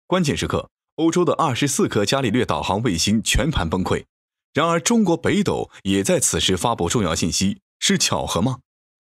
关键时刻，欧洲的24颗伽利略导航卫星全盘崩溃。然而，中国北斗也在此时发布重要信息，是巧合吗？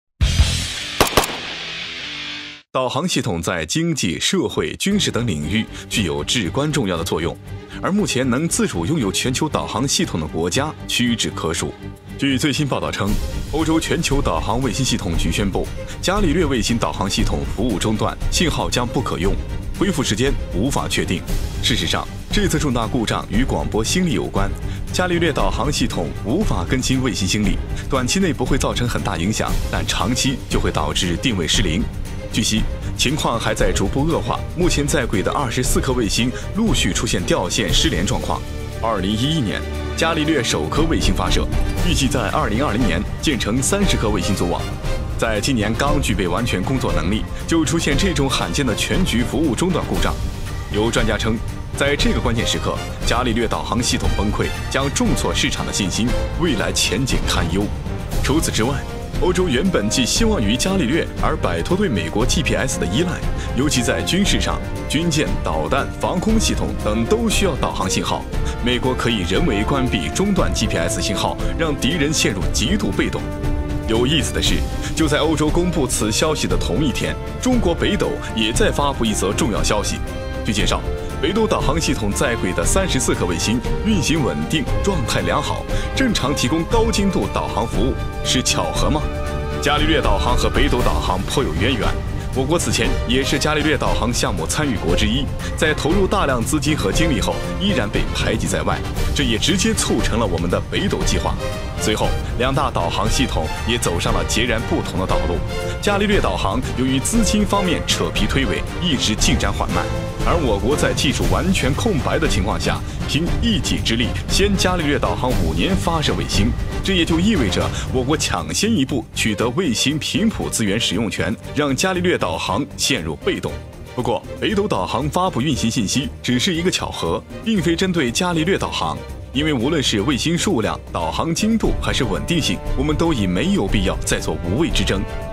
导航系统在经济、社会、军事等领域具有至关重要的作用，而目前能自主拥有全球导航系统的国家屈指可数。据最新报道称，欧洲全球导航卫星系统局宣布，伽利略卫星导航系统服务中断，信号将不可用，恢复时间无法确定。事实上，这次重大故障与广播星力有关，伽利略导航系统无法更新卫星星力，短期内不会造成很大影响，但长期就会导致定位失灵。据悉，情况还在逐步恶化，目前在轨的24颗卫星陆续出现掉线失联状况。2011年，伽利略首颗卫星发射，预计在2020年建成30颗卫星组网。在今年刚具备完全工作能力，就出现这种罕见的全局服务中断故障。有专家称，在这个关键时刻，伽利略导航系统崩溃将重挫市场的信心，未来前景堪忧。除此之外，欧洲原本寄希望于伽利略而摆脱对美国 GPS 的依赖，尤其在军事上，军舰、导弹、防空系统等都需要导航信号。美国可以人为关闭、中断 GPS 信号，让敌人陷入极度被动。有意思的是，就在欧洲公布此消息的同一天，中国北斗也在发布一则重要消息。据介绍，北斗导航系统在轨的34颗卫星运行稳定，状态良好，正常提供高精度导航服务，是巧合吗？伽利略导航和北斗导航颇有渊源，我国此前也是伽利略导航项目参与国之一，在投入大量资金和精力后，依然被排挤在外，这也直接促成了我们的北斗计划。随后，两大导航系统也走上了截然不同的道路。伽利略导航由于资金方面扯皮推诿，一直进展缓慢，而我国在技术完全空白的情况下，凭一己之力先伽利略导航5年发射卫星，这也就意味着我国抢先一步取得卫星频谱资源使用权，让伽利略导航陷入被动。不过，北斗导航发布运行信息只是一个巧合，并非针对伽利略导航。因为无论是卫星数量、导航精度还是稳定性，我们都已没有必要再做无谓之争。